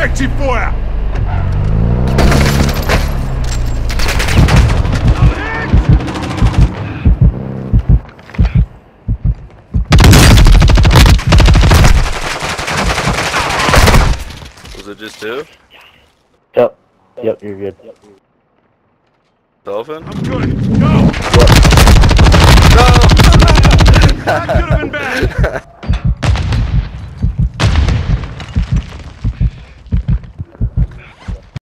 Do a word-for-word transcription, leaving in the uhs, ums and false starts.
Effective fire! Was it just two? Yep. Yep, you're good. Dolphin? I'm good. Go! Yep. No! That could have been bad!